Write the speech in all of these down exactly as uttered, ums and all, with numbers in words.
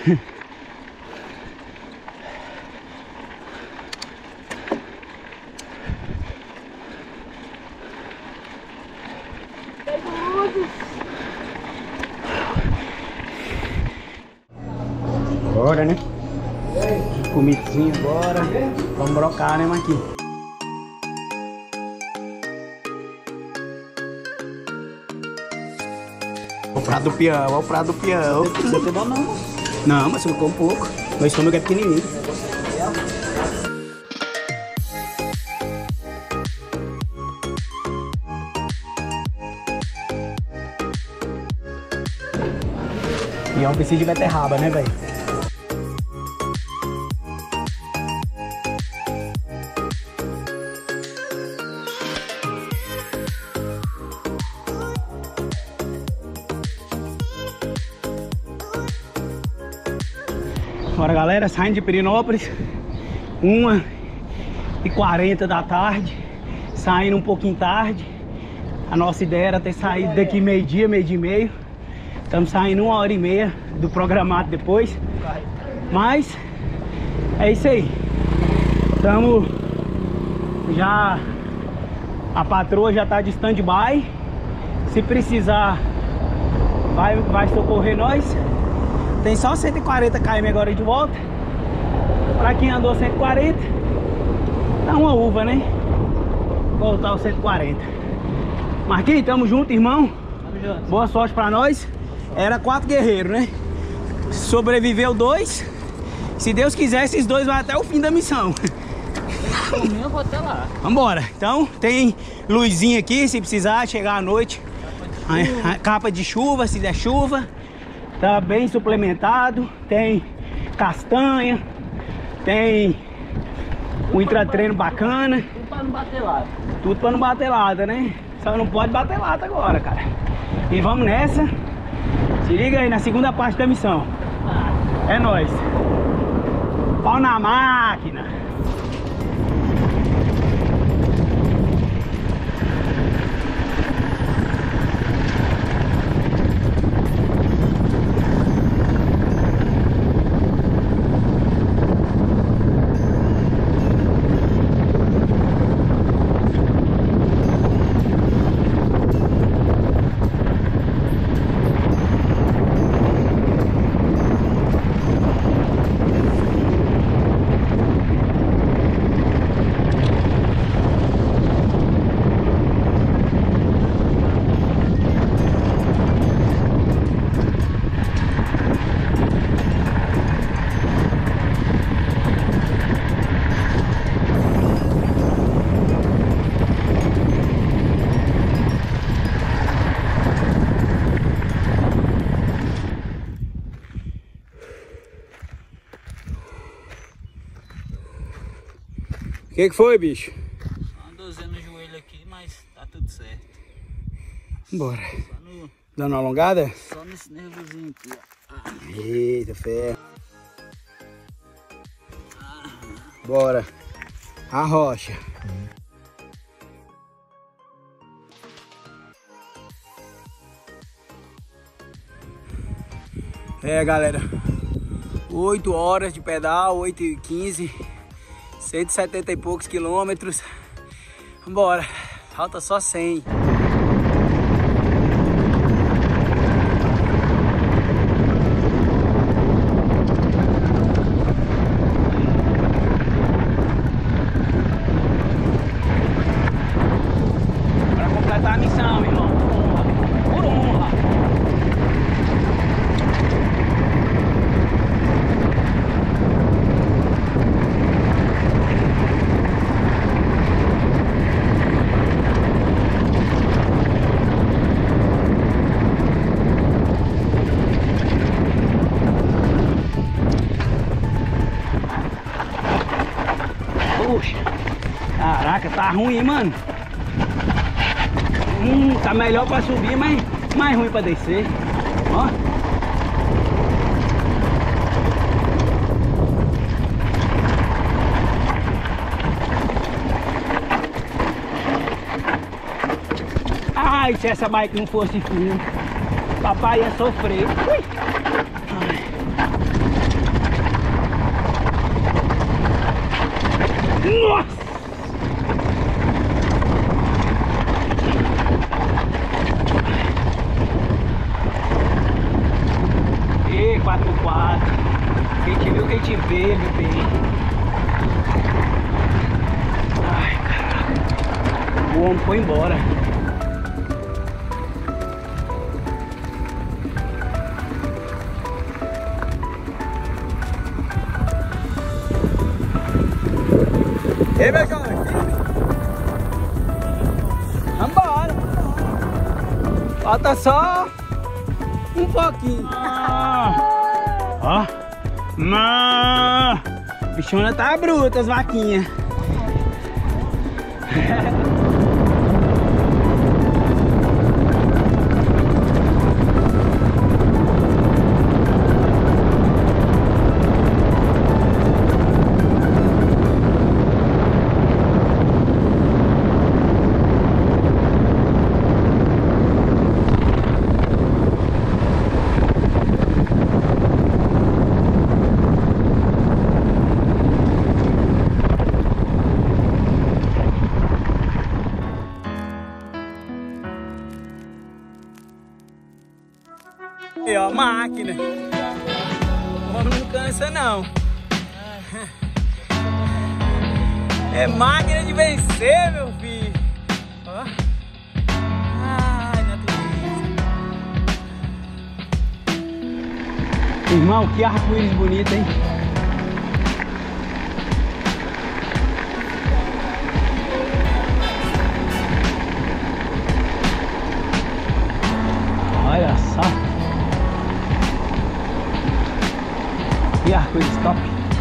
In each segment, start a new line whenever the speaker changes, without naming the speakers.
Bora, né? Comidinha agora. Vamos brocar, né, Marquinhos? O prato do peão, olha o prato do peão. Você tem bom não? Não, mas você colocou um pouco. Meu estômago é pequenininho. E é um precisa de beterraba, né, velho? Bora, galera, saindo de Pirenópolis, uma e quarenta da tarde, saindo um pouquinho tarde. A nossa ideia era ter saído daqui meio-dia, meio-dia e meio. Estamos saindo uma hora e meia do programado depois. Mas é isso aí. Estamos já... A patroa já está de stand-by. Se precisar, vai, vai socorrer nós. Tem só cento e quarenta quilômetros agora de volta. Para quem andou cento e quarenta, dá uma uva, né? Voltar aos cento e quarenta. Marquinhos, tamo junto, irmão. Tamo junto. Boa sorte pra nós. Era quatro guerreiros, né? Sobreviveu dois. Se Deus quiser, esses dois vão até o fim da missão.
Eu vou até lá.
Vambora. Então, tem luzinha aqui, se precisar chegar à noite. Capa de chuva, a, a capa de chuva se der chuva. Tá bem suplementado. Tem castanha. Tem um intratreino bacana.
Tudo pra não bater lata.
Tudo pra não bater lata, né? Só não pode bater lata agora, cara. E vamos nessa. Se liga aí na segunda parte da missão. É nóis. Pau na máquina. O que que foi, bicho?
Uma dorzinha no joelho aqui, mas tá tudo certo.
Bora.
No...
Dando uma alongada?
Só nesse nervozinho aqui, ó. Ah.
Eita, fé. Ah. Bora. A rocha. É, galera. oito horas de pedal, oito e quinze. cento e setenta e poucos quilômetros. Bora. Falta só cem. Para completar a missão, meu irmão. Por honra. Puxa, caraca, tá ruim, hein, mano? Hum, tá melhor pra subir, mas mais ruim pra descer. Ó. Ai, se essa bike não fosse fina, papai ia sofrer. Ui. Ai. Nossa! E quatro por quatro. Quem te viu, quem te vê, meu bem. Ai, caraca. O homem foi embora. Ei, meu jovem, firme. Vambora. Falta só um pouquinho. Ah. Ó. Não. Bichona tá bruta, as vaquinhas. E ó, máquina. O homem não cansa não. É máquina de vencer, meu filho. Ó. Ai, natureza. Irmão, que arco-íris bonito, hein? Olha só. E arco-íris top.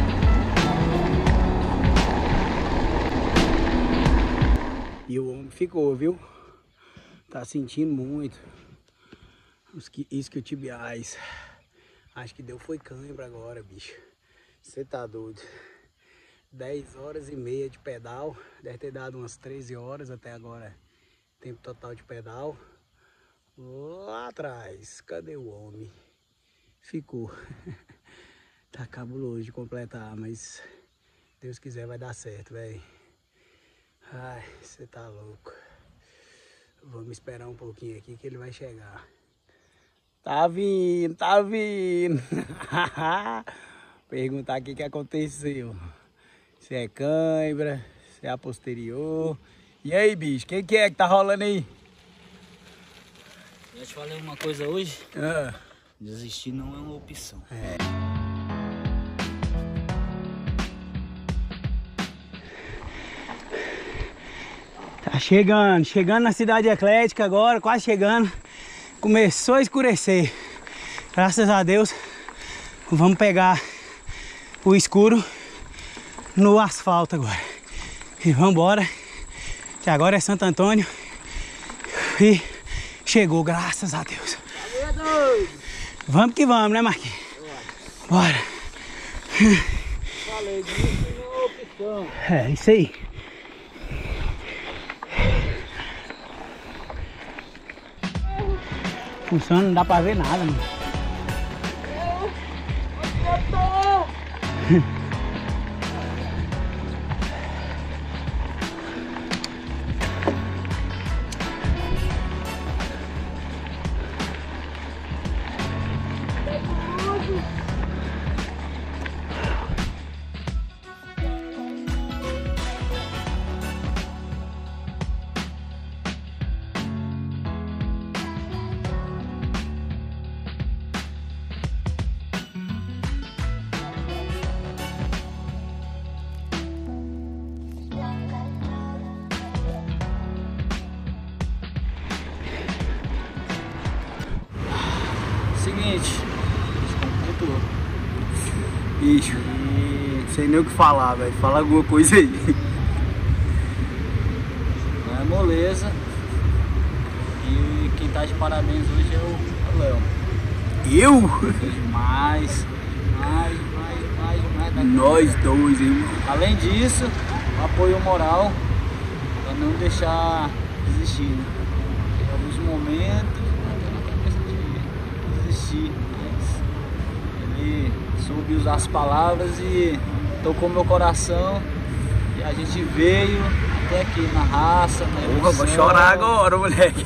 E o homem ficou, viu? Tá sentindo muito. Os que, isquiotibiais. Acho que deu foi cãibra agora, bicho. Você tá doido. dez horas e meia de pedal. Deve ter dado umas treze horas até agora. Tempo total de pedal. Lá atrás. Cadê o homem? Ficou. Tá cabuloso de completar, mas Deus quiser vai dar certo, velho. Ai, você tá louco. Vamos esperar um pouquinho aqui que ele vai chegar. Tá vindo, tá vindo. Perguntar o que que aconteceu. Se é cãibra, se é a posterior. E aí, bicho, o que que é que tá rolando aí?
Eu te falei uma coisa hoje.
Ah.
Desistir não é uma opção.
É. Tá chegando, chegando na cidade eclética agora, quase chegando. Começou a escurecer. Graças a Deus, vamos pegar o escuro no asfalto agora. E vamos embora, que agora é Santo Antônio. E chegou, graças a Deus. Vamos que vamos, né, Marquinhos? Bora.
Falei, desistir não é uma opção.
É, isso aí. Funciona, não dá pra ver nada, mano.
Seguinte, descompletou.
Bicho, sem nem o que falar, velho. Fala alguma coisa aí.
Não é moleza. E quem tá de parabéns hoje é o Léo.
Eu?
Desejo mais, mais, mais, mais, mais daqui.
Nós dois, hein?
Além disso, apoio moral pra não deixar desistir. Né? Em alguns momentos, até na cabeça de desistir. Mas ele soube usar as palavras e tocou meu coração. E a gente veio até aqui na raça, na emoção.
Porra, vou chorar agora, moleque.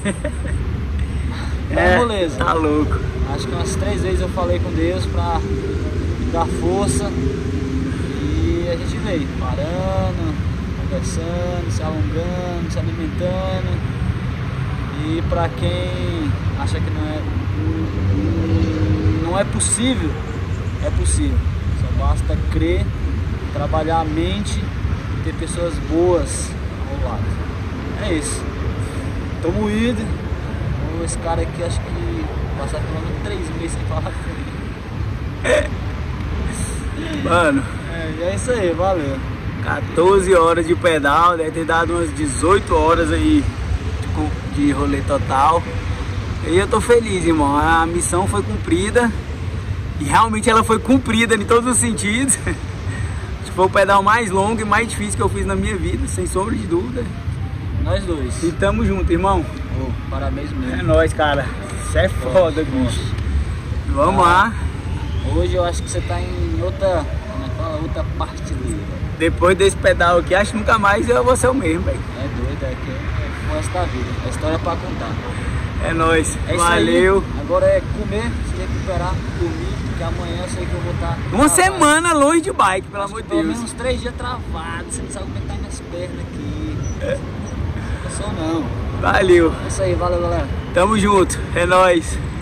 É, beleza.
Tá louco.
Acho que umas três vezes eu falei com Deus pra me dar força. E a gente veio parando, conversando, se alongando, se alimentando. E pra quem acha que não é, não é possível, é possível. Só basta crer, trabalhar a mente e ter pessoas boas ao lado. É isso. Tô moído. Esse cara aqui acho que passar pelo menos três meses sem falar com ele.
Mano,
É, e é isso aí, valeu.
quatorze horas de pedal, deve ter dado umas dezoito horas aí de, de rolê total. E eu tô feliz, irmão. A missão foi cumprida. E realmente ela foi cumprida em todos os sentidos. Foi o pedal mais longo e mais difícil que eu fiz na minha vida, sem sombra de dúvida.
Nós dois.
E tamo junto, irmão.
Oh, parabéns mesmo.
É nóis, cara. Isso é foda, bicho. Vamos lá.
Hoje eu acho que você tá em outra, como é que fala? Outra partilheira.
Depois desse pedal aqui, acho que nunca mais eu vou ser o mesmo, velho.
É doido, é que é o resto da vida. É história pra contar.
É nóis.
É isso
Valeu.
Aí. Agora é comer, se recuperar, dormir, porque amanhã eu sei que eu vou estar...
Uma semana longe de bike, pelo amor de
Pelo
Deus.
menos uns três dias travado, você não sabe como é que tá minhas pernas aqui. É. Não sou não.
Valeu.
É isso aí, valeu galera.
Tamo junto. É nóis.